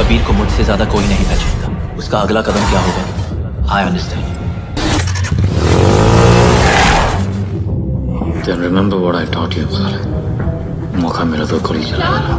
कबीर को मुझसे ज्यादा कोई नहीं पहचानता। उसका अगला कदम क्या होगा, I understand. Then remember what I taught you, Khalid. मौका मिला तो गोली चला देना।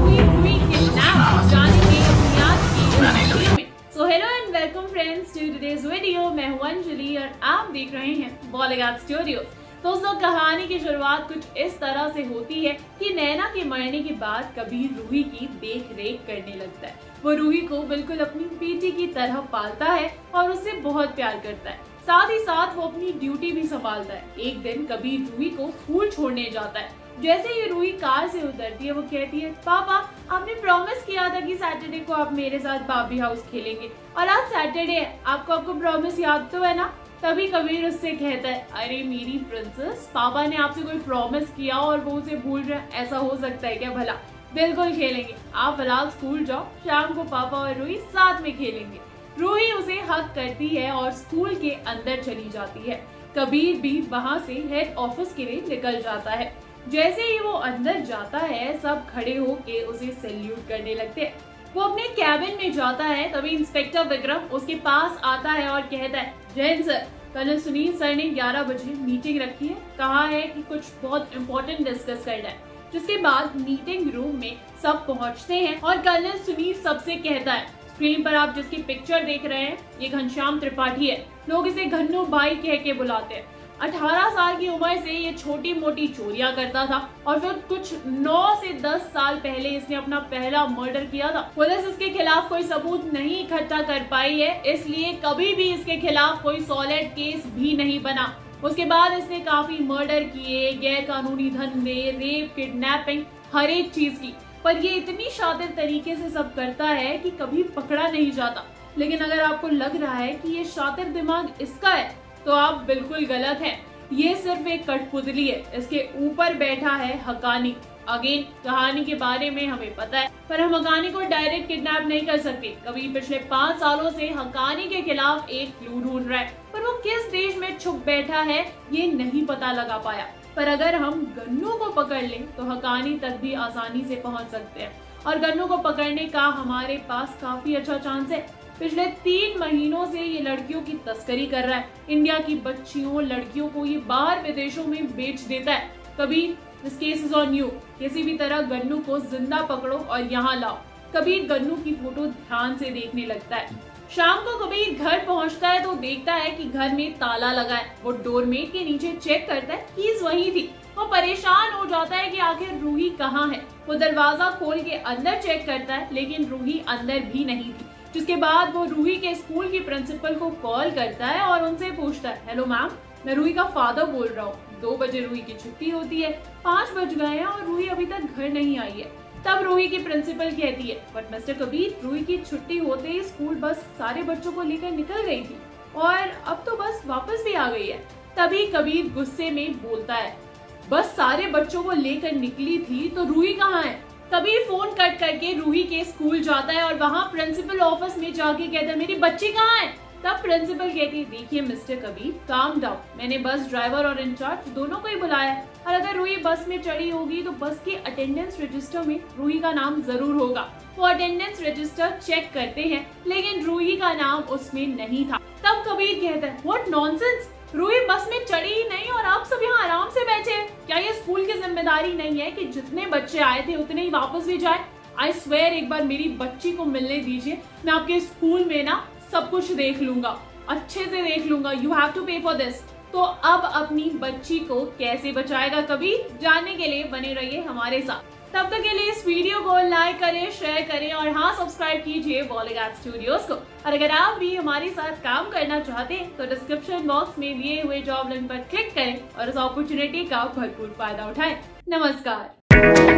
मैं नहीं सोचा। So hello and welcome friends to today's video। मैं हूं अंजलि और आप देख रहे हैं बॉलीवुड स्टूडियोज। दोस्तों, कहानी की शुरुआत कुछ इस तरह से होती है कि नैना के मरने के बाद कबीर रूही की देख रेख करने लगता है। वो रूही को बिल्कुल अपनी बेटी की तरह पालता है और उससे बहुत प्यार करता है। साथ ही साथ वो अपनी ड्यूटी भी संभालता है। एक दिन कबीर रूही को स्कूल छोड़ने जाता है। जैसे ही रूही कार से उतरती है, वो कहती है, पापा आपने प्रॉमिस किया था कि सैटरडे को आप मेरे साथ बाबी हाउस खेलेंगे और आज सैटरडे है, आपको प्रॉमिस याद तो है ना? तभी कबीर उससे कहता है, अरे मेरी प्रिंसेस, पापा ने आपसे कोई प्रॉमिस किया और वो उसे भूल रहे हैं, ऐसा हो सकता है क्या भला? बिल्कुल खेलेंगे, आप फिलहाल स्कूल जाओ, शाम को पापा और रूही साथ में खेलेंगे। रूही उसे हक करती है और स्कूल के अंदर चली जाती है। कबीर भी वहाँ से हेड ऑफिस के लिए निकल जाता है। जैसे ही वो अंदर जाता है, सब खड़े होके उसे सैल्यूट करने लगते हैं। वो अपने कैबिन में जाता है, तभी इंस्पेक्टर विक्रम उसके पास आता है और कहता है, Jain sir, colonel Sunil sir ने 11 बजे मीटिंग रखी है, कहा है कि कुछ बहुत इम्पोर्टेंट डिस्कस करना है। जिसके बाद मीटिंग रूम में सब पहुंचते हैं और कर्नल सुनील सबसे कहता है, स्क्रीन पर आप जिसकी पिक्चर देख रहे हैं, ये घनश्याम त्रिपाठी है। लोग इसे घन्नू भाई कह के बुलाते हैं। 18 साल की उम्र से ये छोटी मोटी चोरियां करता था और फिर कुछ 9 से 10 साल पहले इसने अपना पहला मर्डर किया था। पुलिस इसके खिलाफ कोई सबूत नहीं इकट्ठा कर पाई है, इसलिए कभी भी इसके खिलाफ कोई सॉलिड केस भी नहीं बना। उसके बाद इसने काफी मर्डर किए, गैर कानूनी धंधे, रेप, किडनैपिंग, हर एक चीज की, पर ये इतनी शातिर तरीके से सब करता है कि कभी पकड़ा नहीं जाता। लेकिन अगर आपको लग रहा है कि ये शातिर दिमाग इसका है, तो आप बिल्कुल गलत हैं। ये सिर्फ एक कठपुतली है, इसके ऊपर बैठा है हकानी। अगेन, कहानी के बारे में हमें पता है, पर हम हकानी को डायरेक्ट किडनैप नहीं कर सकते। कभी पिछले 5 सालों से हकानी के खिलाफ एक क्लू ढूंढ रहा है, पर वो किस देश में छुप बैठा है ये नहीं पता लगा पाया। पर अगर हम गन्नू को पकड़ लें तो हकानी तक भी आसानी से पहुंच सकते हैं और गन्नू को पकड़ने का हमारे पास काफी अच्छा चांस है। पिछले 3 महीनों से ये लड़कियों की तस्करी कर रहा है। इंडिया की बच्चियों, लड़कियों को ये बाहर विदेशों में बेच देता है। Kabir, this case is on you. किसी भी तरह गन्नू को जिंदा पकड़ो और यहाँ लाओ। कबीर गन्नू की फोटो ध्यान से देखने लगता है। शाम को कबीर घर पहुंचता है तो देखता है कि घर में ताला लगा है। वो डोरमेट के नीचे चेक करता है, कीज वही थी। वो परेशान हो जाता है कि आखिर रूही कहाँ है। वो दरवाजा खोल के अंदर चेक करता है, लेकिन रूही अंदर भी नहीं थी। जिसके बाद वो रूही के स्कूल की प्रिंसिपल को कॉल करता है और उनसे पूछता है, हेलो मैम, मैं रूही का फादर बोल रहा हूँ। 2 बजे रूही की छुट्टी होती है, 5 बज गए हैं और रूही अभी तक घर नहीं आई है। तब रूही की प्रिंसिपल कहती है, बट मिस्टर कबीर, रूही की छुट्टी होते ही स्कूल बस सारे बच्चों को लेकर निकल गई थी और अब तो बस वापस भी आ गई है। तभी कबीर गुस्से में बोलता है, बस सारे बच्चों को लेकर निकली थी तो रूही कहाँ है? कबीर फोन कट करके रूही के स्कूल जाता है और वहाँ प्रिंसिपल ऑफिस में जाके कहता है, मेरी बच्ची कहाँ है? तब प्रिंसिपल कहती है, देखिए मिस्टर कबीर, काम डाउन, मैंने बस ड्राइवर और इंचार्ज दोनों को ही बुलाया और अगर रूही बस में चढ़ी होगी तो बस के अटेंडेंस रजिस्टर में रूही का नाम जरूर होगा। वो अटेंडेंस रजिस्टर चेक करते हैं, लेकिन रूही का नाम उसमें नहीं था। तब कबीर कहता है, व्हाट नॉनसेंस, रूही बस में चढ़ी ही नहीं और आप सब यहाँ आराम से बैठे हैं। क्या ये स्कूल की जिम्मेदारी नहीं है कि जितने बच्चे आए थे उतने ही वापस भी जाए? आई स्वेयर, एक बार मेरी बच्ची को मिलने दीजिए, मैं आपके स्कूल में ना सब कुछ देख लूंगा, अच्छे से देख लूंगा। You have to pay for this. तो अब अपनी बच्ची को कैसे बचाएगा कबीर, जानने के लिए बने रहिए हमारे साथ। तब तक के लिए इस वीडियो को लाइक करें, शेयर करें और हाँ, सब्सक्राइब कीजिए बॉलीवुड स्टूडियोज को। और अगर आप भी हमारे साथ काम करना चाहते हैं तो डिस्क्रिप्शन बॉक्स में दिए हुए जॉब लिंक पर क्लिक करें और इस अपॉर्चुनिटी का भरपूर फायदा उठाएं। नमस्कार।